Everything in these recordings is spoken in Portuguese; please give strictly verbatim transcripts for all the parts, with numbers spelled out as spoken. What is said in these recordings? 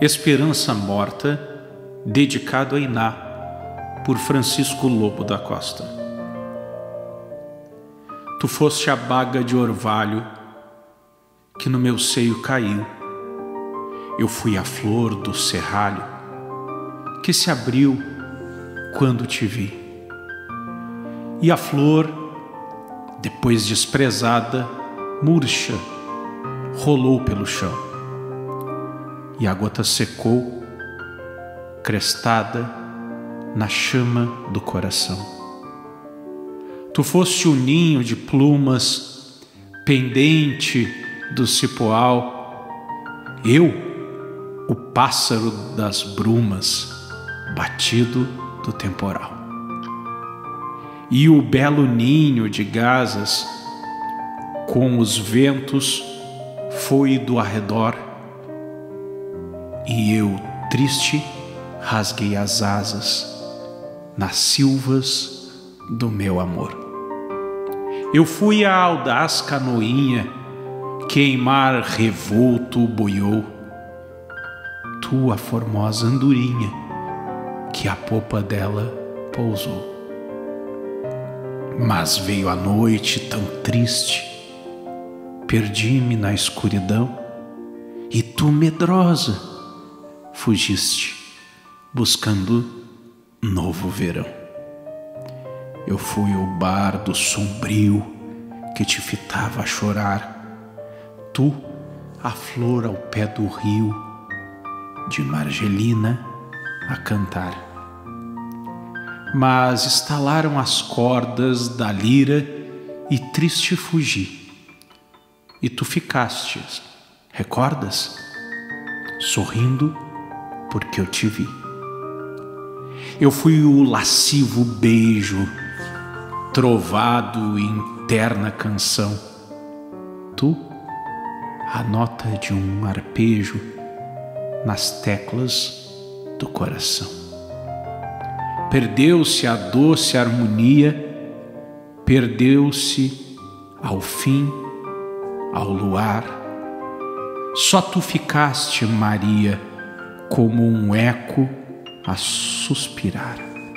Esperança Morta, dedicado a Iná, por Francisco Lobo da Costa. Tu foste a baga de orvalho que no meu seio caiu. Eu fui a flor do serralho que se abriu quando te vi. E a flor, depois desprezada, murcha, rolou pelo chão. E a gota secou, crestada na chama do coração. Tu foste o ninho de plumas, pendente do cipoal. Eu, o pássaro das brumas, batido do temporal. E o belo ninho de gazas, com os ventos, foi do arredor. E eu, triste, rasguei as asas nas silvas do meu amor. Eu fui a audaz canoinha que em mar revolto boiou. Tu, a formosa andorinha que a popa dela pousou. Mas veio a noite tão triste, perdi-me na escuridão, e tu, medrosa, fugiste, buscando novo verão. Eu fui o bardo sombrio que te fitava a chorar, tu, a flor ao pé do rio, de margelina a cantar. Mas estalaram as cordas da lira e triste fugi. E tu ficaste, recordas? Sorrindo porque eu te vi. Eu fui o lascivo beijo, trovado em terna canção. Tu, a nota de um arpejo nas teclas do coração. Perdeu-se a doce harmonia, perdeu-se ao fim, ao luar. Só tu ficaste, Maria, como um eco a suspirar.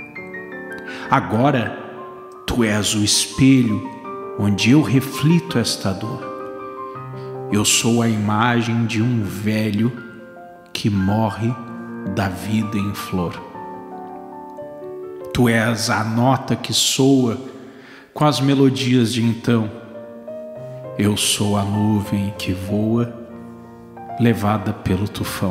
Agora tu és o espelho onde eu reflito esta dor. Eu sou a imagem de um velho que morre da vida em flor. Tu és a nota que soa com as melodias de então. Eu sou a nuvem que voa, levada pelo tufão.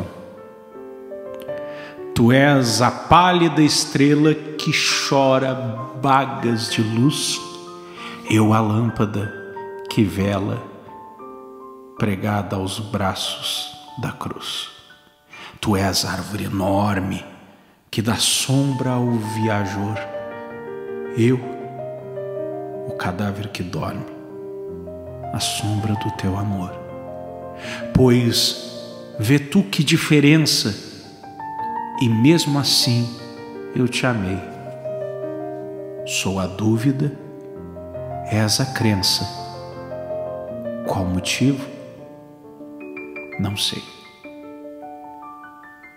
Tu és a pálida estrela que chora bagas de luz. Eu a lâmpada que vela, pregada aos braços da cruz. Tu és a árvore enorme que dá sombra ao viajor. Eu, o cadáver que dorme, à sombra do teu amor. Pois vê tu que diferença, e mesmo assim eu te amei. Sou a dúvida, és a crença. Qual motivo? Não sei.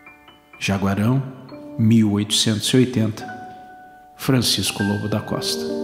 Jaguarão, mil oitocentos e oitenta, Francisco Lobo da Costa.